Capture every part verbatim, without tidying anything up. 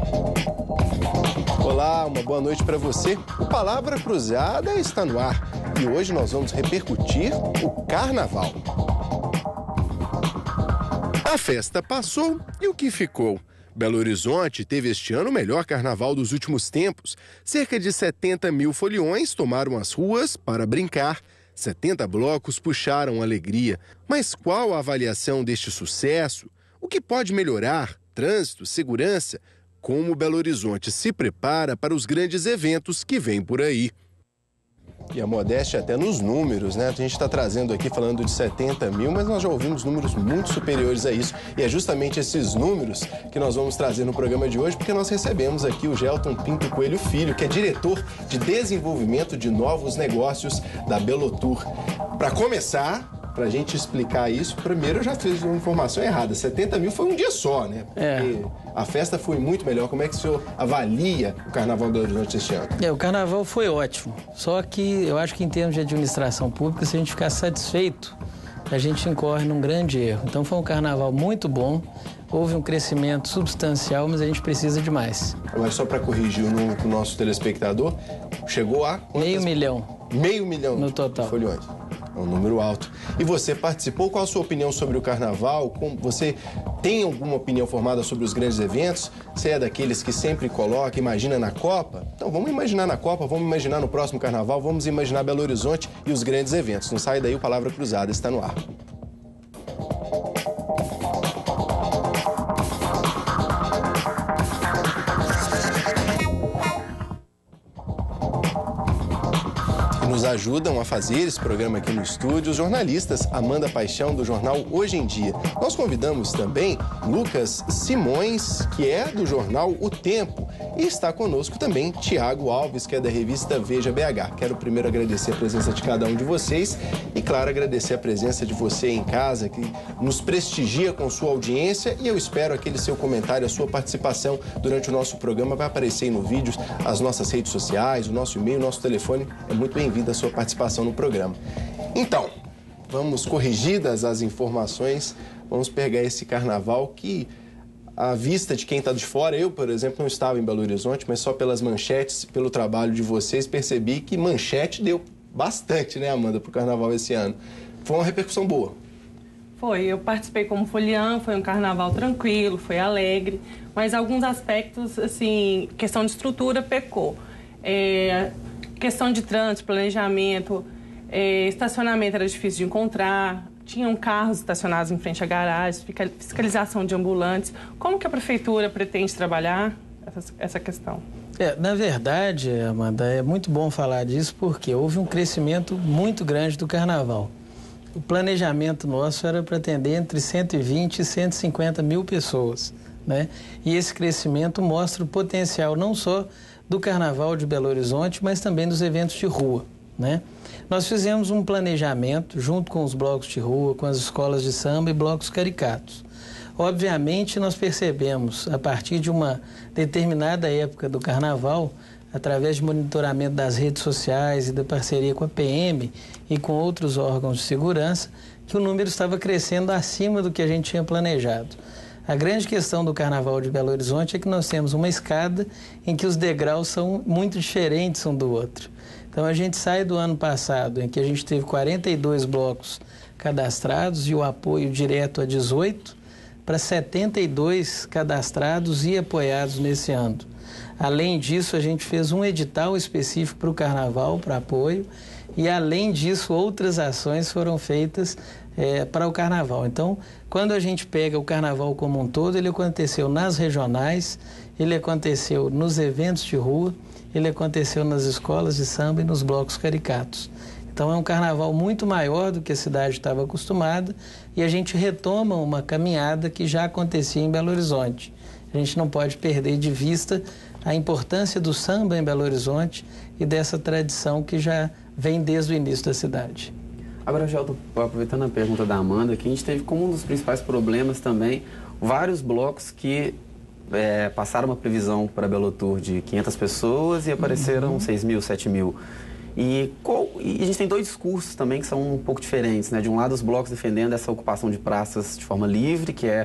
Olá, uma boa noite para você. O Palavra Cruzada está no ar e hoje nós vamos repercutir o Carnaval. A festa passou e o que ficou? Belo Horizonte teve este ano o melhor carnaval dos últimos tempos. Cerca de setenta mil foliões tomaram as ruas para brincar. setenta blocos puxaram alegria. Mas qual a avaliação deste sucesso? O que pode melhorar? Trânsito, segurança? Como Belo Horizonte se prepara para os grandes eventos que vêm por aí? E a modéstia até nos números, né? A gente está trazendo aqui falando de setenta mil, mas nós já ouvimos números muito superiores a isso. E é justamente esses números que nós vamos trazer no programa de hoje, porque nós recebemos aqui o Gelton Pinto Coelho Filho, que é diretor de desenvolvimento de novos negócios da Belotour. Para começar, para a gente explicar isso, primeiro eu já fiz uma informação errada. setenta mil foi um dia só, né? Porque é. a festa foi muito melhor. Como é que o senhor avalia o Carnaval de Belo Horizonte este ano? É, o Carnaval foi ótimo. Só que eu acho que em termos de administração pública, se a gente ficar satisfeito, a gente incorre num grande erro. Então foi um Carnaval muito bom. Houve um crescimento substancial, mas a gente precisa de mais. Mas só para corrigir o nosso telespectador, chegou a quantas? Meio milhão. Meio milhão no total. De foliões. É um número alto. E você participou? Qual a sua opinião sobre o Carnaval? Você tem alguma opinião formada sobre os grandes eventos? Você é daqueles que sempre coloca, imagina na Copa? Então vamos imaginar na Copa, vamos imaginar no próximo Carnaval, vamos imaginar Belo Horizonte e os grandes eventos. Não sai daí, o Palavra Cruzada está no ar. Nos ajudam a fazer esse programa aqui no estúdio os jornalistas Amanda Paixão, do jornal Hoje em Dia. Nós convidamos também Lucas Simões, que é do jornal O Tempo, e está conosco também Tiago Alves, que é da revista Veja B H. Quero primeiro agradecer a presença de cada um de vocês e, claro, agradecer a presença de você em casa, que nos prestigia com sua audiência, e eu espero aquele seu comentário, a sua participação durante o nosso programa. Vai aparecer aí no vídeo as nossas redes sociais, o nosso e-mail, o nosso telefone. É muito bem-vindo da sua participação no programa. Então, vamos corrigidas as informações, vamos pegar esse carnaval que, à vista de quem está de fora, eu, por exemplo, não estava em Belo Horizonte, mas só pelas manchetes, pelo trabalho de vocês, percebi que manchete deu bastante, né, Amanda, para o carnaval esse ano. Foi uma repercussão boa. Foi, eu participei como foliã, foi um carnaval tranquilo, foi alegre, mas alguns aspectos, assim, questão de estrutura pecou. É... Questão de trânsito, planejamento, é, estacionamento era difícil de encontrar, tinham carros estacionados em frente à garagem, fiscalização de ambulantes. Como que a prefeitura pretende trabalhar essa, essa questão? É, na verdade, Amanda, é muito bom falar disso porque houve um crescimento muito grande do Carnaval. O planejamento nosso era para atender entre cento e vinte e cento e cinquenta mil pessoas, né? E esse crescimento mostra o potencial não só do Carnaval de Belo Horizonte, mas também dos eventos de rua, né? Nós fizemos um planejamento junto com os blocos de rua, com as escolas de samba e blocos caricatos. Obviamente, nós percebemos, a partir de uma determinada época do Carnaval, através de monitoramento das redes sociais e da parceria com a P M e com outros órgãos de segurança, que o número estava crescendo acima do que a gente tinha planejado. A grande questão do Carnaval de Belo Horizonte é que nós temos uma escada em que os degraus são muito diferentes um do outro. Então a gente sai do ano passado, em que a gente teve quarenta e dois blocos cadastrados e o apoio direto a dezoito, para setenta e dois cadastrados e apoiados nesse ano. Além disso, a gente fez um edital específico para o Carnaval, para apoio, e além disso, outras ações foram feitas é, para o Carnaval. Então, quando a gente pega o Carnaval como um todo, ele aconteceu nas regionais, ele aconteceu nos eventos de rua, ele aconteceu nas escolas de samba e nos blocos caricatos. Então, é um Carnaval muito maior do que a cidade estava acostumada e a gente retoma uma caminhada que já acontecia em Belo Horizonte. A gente não pode perder de vista a importância do samba em Belo Horizonte e dessa tradição que já vem desde o início da cidade. Agora, Gelton, aproveitando a pergunta da Amanda, que a gente teve como um dos principais problemas também vários blocos que é, passaram uma previsão para a Belotour de quinhentas pessoas e apareceram uhum. seis mil, sete mil. E, qual, e a gente tem dois discursos também que são um pouco diferentes, né? De um lado, os blocos defendendo essa ocupação de praças de forma livre, que é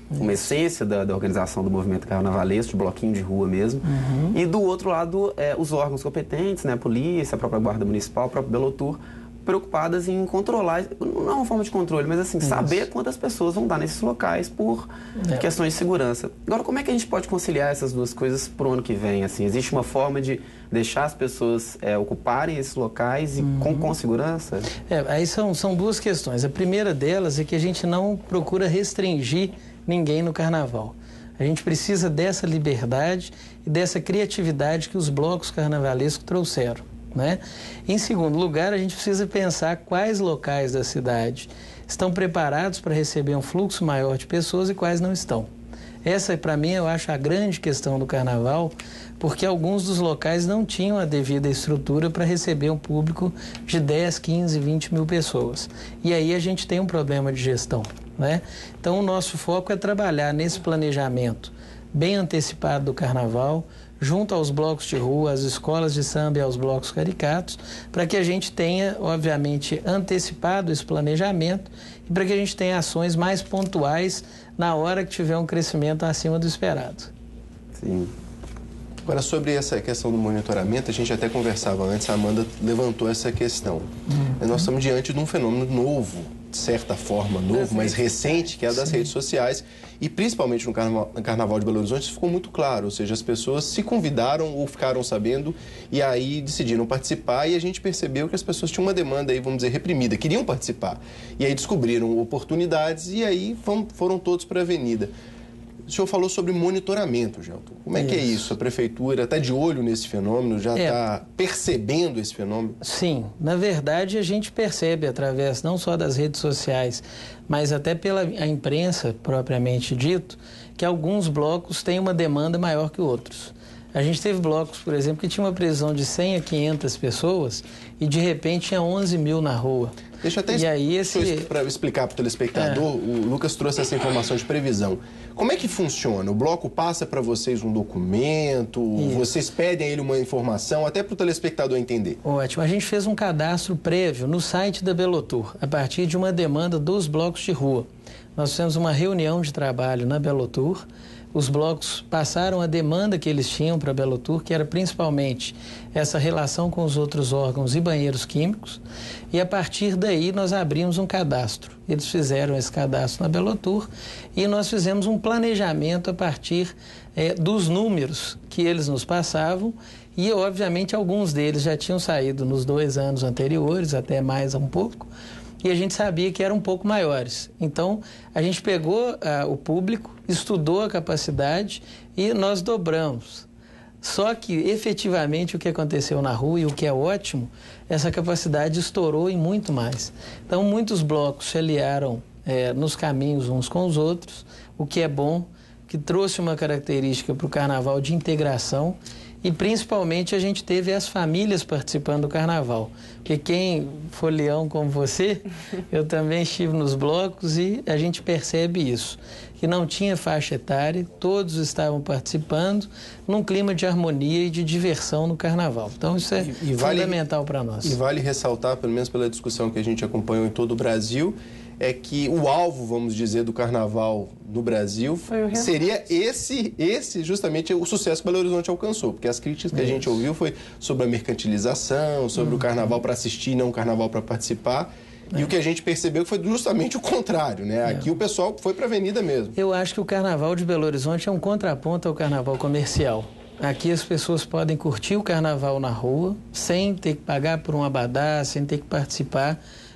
uma essência da, da organização do movimento carnavalesco, de bloquinho de rua mesmo. Uhum. E do outro lado, é, os órgãos competentes, né, a polícia, a própria Guarda Municipal, o próprio Belotour, preocupadas em controlar, não é uma forma de controle, mas assim, Isso. saber quantas pessoas vão dar nesses locais por é. questões de segurança. Agora, como é que a gente pode conciliar essas duas coisas para o ano que vem? Assim, existe uma forma de deixar as pessoas é, ocuparem esses locais e uhum. com, com segurança? É, aí são, são duas questões. A primeira delas é que a gente não procura restringir ninguém no carnaval. A gente precisa dessa liberdade e dessa criatividade que os blocos carnavalescos trouxeram. Né? Em segundo lugar, a gente precisa pensar quais locais da cidade estão preparados para receber um fluxo maior de pessoas e quais não estão. Essa, para mim, eu acho a grande questão do carnaval, porque alguns dos locais não tinham a devida estrutura para receber um público de dez, quinze, vinte mil pessoas. E aí a gente tem um problema de gestão. Né? Então, o nosso foco é trabalhar nesse planejamento bem antecipado do carnaval, junto aos blocos de rua, às escolas de samba e aos blocos caricatos, para que a gente tenha, obviamente, antecipado esse planejamento e para que a gente tenha ações mais pontuais na hora que tiver um crescimento acima do esperado. Sim. Agora, sobre essa questão do monitoramento, a gente até conversava antes, a Amanda levantou essa questão. Uhum. Nós estamos diante de um fenômeno novo, de certa forma, novo, mas recente, que é a das Sim. redes sociais. E principalmente no Carnaval, no Carnaval de Belo Horizonte, isso ficou muito claro. Ou seja, as pessoas se convidaram ou ficaram sabendo e aí decidiram participar. E a gente percebeu que as pessoas tinham uma demanda aí, vamos dizer, reprimida, queriam participar. E aí descobriram oportunidades e aí foram todos para a avenida. O senhor falou sobre monitoramento, Gelton. Como é isso. que é isso? A prefeitura está de olho nesse fenômeno, já está é. percebendo esse fenômeno? Sim, na verdade a gente percebe através não só das redes sociais, mas até pela a imprensa propriamente dito, que alguns blocos têm uma demanda maior que outros. A gente teve blocos, por exemplo, que tinha uma previsão de cem a quinhentas pessoas e de repente tinha onze mil na rua. Deixa eu até e aí esse... para explicar para o telespectador, é. o Lucas trouxe essa informação de previsão. Como é que funciona? O bloco passa para vocês um documento, Isso. vocês pedem a ele uma informação, até para o telespectador entender. Ótimo. A gente fez um cadastro prévio no site da Belotour, a partir de uma demanda dos blocos de rua. Nós fizemos uma reunião de trabalho na Belotour. Os blocos passaram a demanda que eles tinham para a Belotour, que era principalmente essa relação com os outros órgãos e banheiros químicos, e a partir daí nós abrimos um cadastro. Eles fizeram esse cadastro na Belotour e nós fizemos um planejamento a partir é, dos números que eles nos passavam e, obviamente, alguns deles já tinham saído nos dois anos anteriores, até mais um pouco, e a gente sabia que eram um pouco maiores. Então, a gente pegou ah, o público, estudou a capacidade e nós dobramos. Só que, efetivamente, o que aconteceu na rua, e o que é ótimo, essa capacidade estourou em muito mais. Então, muitos blocos se aliaram eh, nos caminhos uns com os outros, o que é bom, que trouxe uma característica para o carnaval de integração. E, principalmente, a gente teve as famílias participando do carnaval. Porque quem for leão como você, eu também estive nos blocos e a gente percebe isso. Que não tinha faixa etária, todos estavam participando num clima de harmonia e de diversão no carnaval. Então, isso é e, e fundamental para nós. E vale ressaltar, pelo menos pela discussão que a gente acompanhou em todo o Brasil, é que o alvo, vamos dizer, do carnaval no Brasil seria esse, esse justamente o sucesso que Belo Horizonte alcançou, porque as críticas que Isso. a gente ouviu foi sobre a mercantilização, sobre uhum. o carnaval para assistir, não o carnaval para participar. É. E o que a gente percebeu foi justamente o contrário, né? É. Aqui o pessoal foi para a avenida mesmo. Eu acho que o carnaval de Belo Horizonte é um contraponto ao carnaval comercial. Aqui as pessoas podem curtir o carnaval na rua, sem ter que pagar por um abadá, sem ter que participar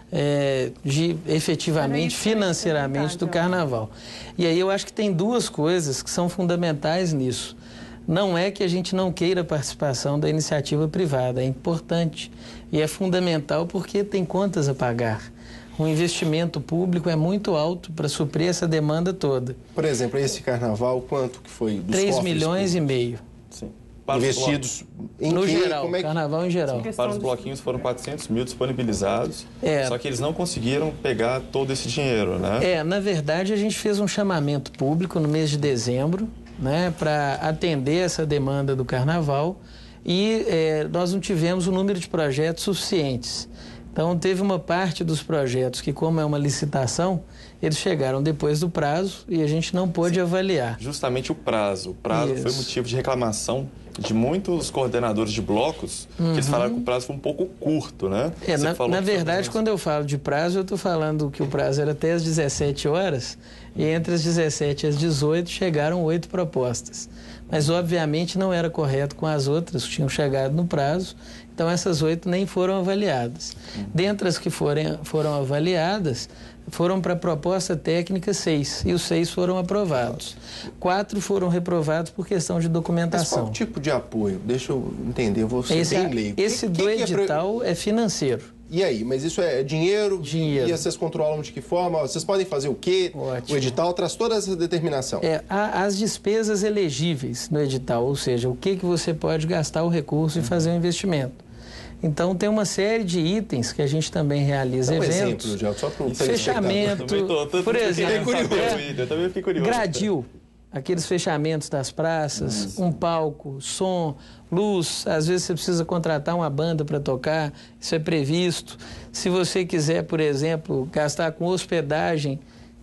É, de efetivamente, financeiramente do carnaval. E aí eu acho que tem duas coisas que são fundamentais nisso. Não é que a gente não queira a participação da iniciativa privada, é importante e é fundamental porque tem contas a pagar. O investimento público é muito alto para suprir essa demanda toda. Por exemplo, esse carnaval, quanto que foi? três milhões e meio. Sim. Para investidos em no que, geral, como é que... carnaval em geral. Para os bloquinhos foram quatrocentos mil disponibilizados, é. só que eles não conseguiram pegar todo esse dinheiro, né? É, na verdade a gente fez um chamamento público no mês de dezembro, né, para atender essa demanda do carnaval e é, nós não tivemos o número de projetos suficientes. Então teve uma parte dos projetos que, como é uma licitação, eles chegaram depois do prazo e a gente não pôde Sim. avaliar. Justamente o prazo. O prazo Isso. foi motivo de reclamação de muitos coordenadores de blocos, uhum. que eles falaram que o prazo foi um pouco curto, né? É, na, na verdade, quando eu falo de prazo, eu estou falando que o prazo era até às dezessete horas e entre as dezessete e as dezoito chegaram oito propostas. Mas, obviamente, não era correto com as outras que tinham chegado no prazo, então essas oito nem foram avaliadas. Uhum. Dentre as que forem, foram avaliadas, foram para a proposta técnica seis, e os seis foram aprovados. Quatro foram reprovados por questão de documentação. Mas qual tipo de apoio? Deixa eu entender, eu vou ser esse, bem leigo. Esse que, do que edital é, pra... é financeiro. E aí, mas isso é dinheiro? Dinheiro. E vocês controlam de que forma? Vocês podem fazer o quê? Ótimo. O edital traz toda essa determinação. É, há as despesas elegíveis no edital, ou seja, o que, que você pode gastar o recurso e fazer o investimento. Então, tem uma série de itens que a gente também realiza Dá um eventos. exemplo, já, só para o fechamento, tô, tô, por exemplo, eu também fiquei curioso. Gradil, aqueles fechamentos das praças, um palco, som, luz. Às vezes você precisa contratar uma banda para tocar, isso é previsto. Se você quiser, por exemplo, gastar com hospedagem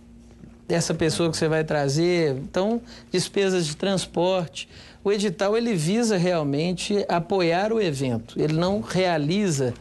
dessa pessoa que você vai trazer, então, despesas de transporte. O edital, ele visa realmente apoiar o evento, ele não realiza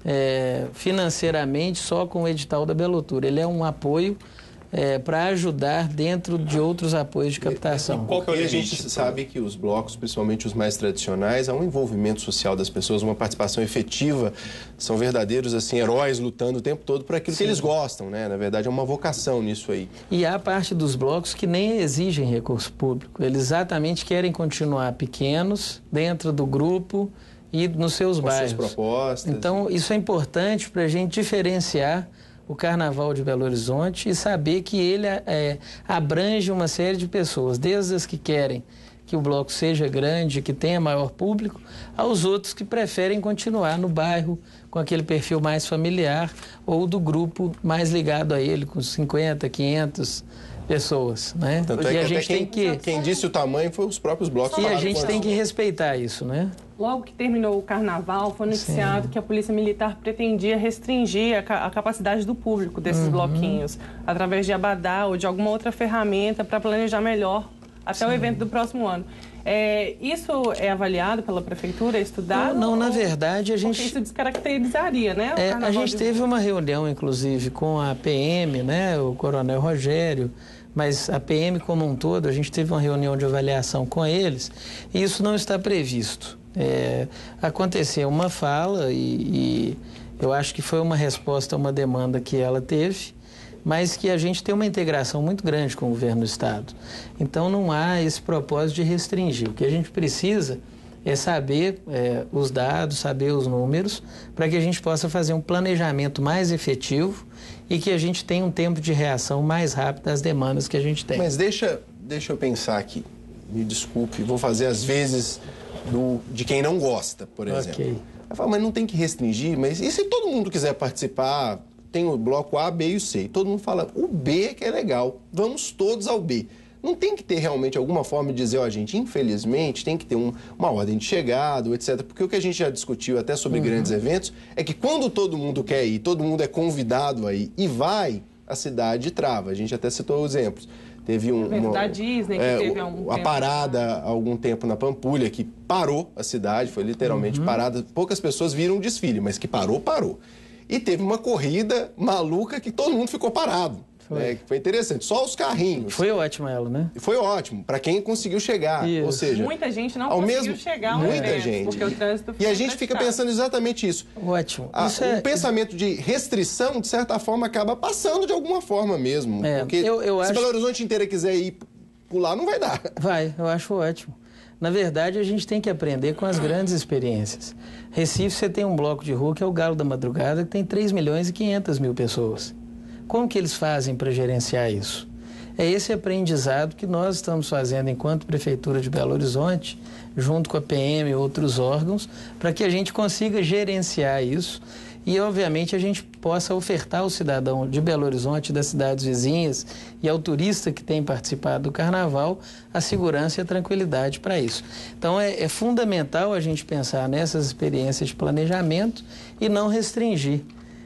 é, financeiramente só com o edital da Belotur, ele é um apoio é, para ajudar dentro de outros apoios de captação. Qual que é o limite? A gente sabe que os blocos, principalmente os mais tradicionais, há um envolvimento social das pessoas, uma participação efetiva, são verdadeiros assim heróis lutando o tempo todo por aquilo Sim. que eles gostam, né? Na verdade, é uma vocação nisso aí. E há parte dos blocos que nem exigem recurso público, eles exatamente querem continuar pequenos, dentro do grupo e nos seus Com bairros. Suas propostas. Então, isso é importante para a gente diferenciar o Carnaval de Belo Horizonte e saber que ele é, abrange uma série de pessoas, desde as que querem que o bloco seja grande, que tenha maior público, aos outros que preferem continuar no bairro com aquele perfil mais familiar ou do grupo mais ligado a ele, com cinquenta, quinhentas pessoas, né? Tanto e é que a gente quem, tem que quem disse o tamanho foi os próprios blocos. E a gente tem que respeitar isso, né? Logo que terminou o Carnaval, foi noticiado Sim. que a Polícia Militar pretendia restringir a, ca a capacidade do público desses uhum. bloquinhos, através de abadá ou de alguma outra ferramenta para planejar melhor até Sim. o evento do próximo ano. É, isso é avaliado pela Prefeitura, é estudado? Não, não na ou... verdade a gente... Porque isso descaracterizaria, né? É, a gente teve uma reunião, inclusive, com a P M, né, o Coronel Rogério, mas a P M como um todo, a gente teve uma reunião de avaliação com eles e isso não está previsto. É, aconteceu uma fala e, e eu acho que foi uma resposta a uma demanda que ela teve, mas que a gente tem uma integração muito grande com o governo do Estado. Então não há esse propósito de restringir. O que a gente precisa é saber é, os dados, saber os números, para que a gente possa fazer um planejamento mais efetivo e que a gente tenha um tempo de reação mais rápido às demandas que a gente tem. Mas deixa, deixa eu pensar aqui, me desculpe, vou fazer às vezes do, de quem não gosta, por exemplo. Okay. Vai falar, mas não tem que restringir, mas e se todo mundo quiser participar, tem o bloco A, B e o C, todo mundo fala, o B que é legal, vamos todos ao B. Não tem que ter realmente alguma forma de dizer, ó, gente, infelizmente tem que ter um, uma ordem de chegada, etcétera. Porque o que a gente já discutiu até sobre uhum. grandes eventos é que quando todo mundo quer ir, todo mundo é convidado a ir e vai, a cidade trava. A gente até citou exemplos. Teve um, uma, da Disney, que é, teve há algum a tempo. parada há algum tempo na Pampulha, que parou a cidade, foi literalmente uhum. parada. Poucas pessoas viram o desfile, mas que parou, parou. E teve uma corrida maluca que todo mundo ficou parado. Foi. Né? Foi interessante. Só os carrinhos. Foi ótimo ela, né? Foi ótimo, para quem conseguiu chegar. Isso. Ou seja, muita gente não ao conseguiu mesmo, chegar ao muita evento, gente. porque o trânsito E a gente fica pensando exatamente isso. Ótimo. A, isso o é... pensamento de restrição, de certa forma, acaba passando de alguma forma mesmo. É, porque eu, eu se acho... Belo Horizonte inteira quiser ir pular, não vai dar. Vai, eu acho ótimo. Na verdade, a gente tem que aprender com as grandes experiências. Recife, você tem um bloco de rua que é o Galo da Madrugada, que tem três milhões e quinhentas mil pessoas. Como que eles fazem para gerenciar isso? É esse aprendizado que nós estamos fazendo enquanto Prefeitura de Belo Horizonte, junto com a P M e outros órgãos, para que a gente consiga gerenciar isso e, obviamente, a gente possa ofertar ao cidadão de Belo Horizonte, das cidades vizinhas e ao turista que tem participado do Carnaval, a segurança e a tranquilidade para isso. Então, é, é fundamental a gente pensar nessas experiências de planejamento e não restringir.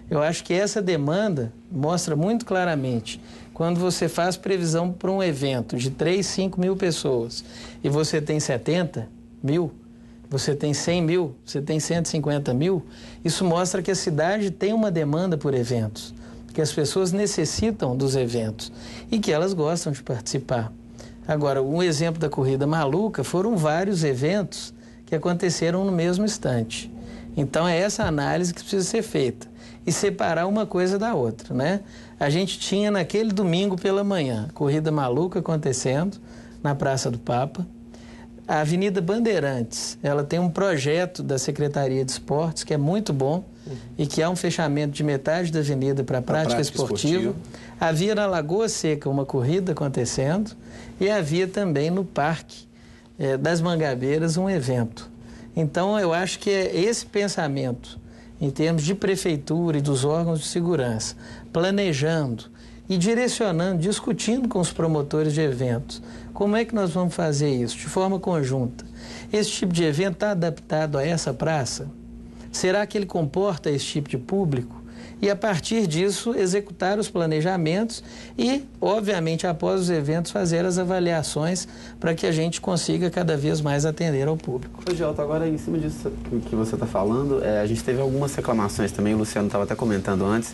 Eu acho que essa demanda mostra muito claramente, quando você faz previsão para um evento de três, cinco mil pessoas e você tem setenta mil, você tem cem mil, você tem cento e cinquenta mil, isso mostra que a cidade tem uma demanda por eventos, que as pessoas necessitam dos eventos e que elas gostam de participar. Agora, um exemplo da Corrida Maluca foram vários eventos que aconteceram no mesmo instante. Então, é essa análise que precisa ser feita e separar uma coisa da outra, né? A gente tinha naquele domingo pela manhã, Corrida Maluca acontecendo na Praça do Papa. A Avenida Bandeirantes, ela tem um projeto da Secretaria de Esportes que é muito bom uhum. e que há um fechamento de metade da avenida para a prática, prática esportiva. esportiva. Havia na Lagoa Seca uma corrida acontecendo e havia também no Parque eh, das Mangabeiras um evento. Então, eu acho que é esse pensamento, em termos de prefeitura e dos órgãos de segurança, planejando e direcionando, discutindo com os promotores de eventos. Como é que nós vamos fazer isso? De forma conjunta. Esse tipo de evento está adaptado a essa praça? Será que ele comporta esse tipo de público? E, a partir disso, executar os planejamentos e, obviamente, após os eventos, fazer as avaliações para que a gente consiga cada vez mais atender ao público. Ô, Gelton, agora, em cima disso que você está falando, é, a gente teve algumas reclamações também, o Luciano estava até comentando antes,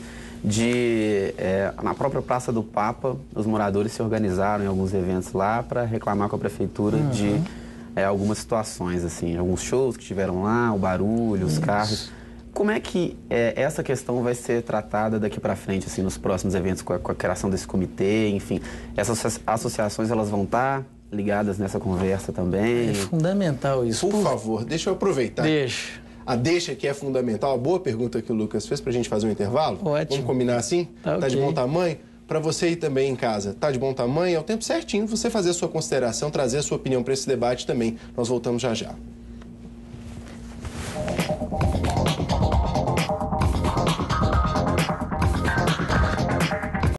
de, é, na própria Praça do Papa, os moradores se organizaram em alguns eventos lá para reclamar com a prefeitura uhum. de é, algumas situações, assim, alguns shows que tiveram lá, o barulho, os Isso. carros. Como é que é, essa questão vai ser tratada daqui para frente, assim, nos próximos eventos, com a, com a criação desse comitê, enfim? Essas associações, elas vão estar ligadas nessa conversa também? É fundamental isso. Por, Por favor, deixa eu aproveitar. Deixa. A deixa que é fundamental, a boa pergunta que o Lucas fez para a gente fazer um intervalo. Ótimo. Vamos combinar assim? Tá, tá okay. de bom tamanho? Para você ir também em casa, tá de bom tamanho? É o tempo certinho você fazer a sua consideração, trazer a sua opinião para esse debate também. Nós voltamos já já.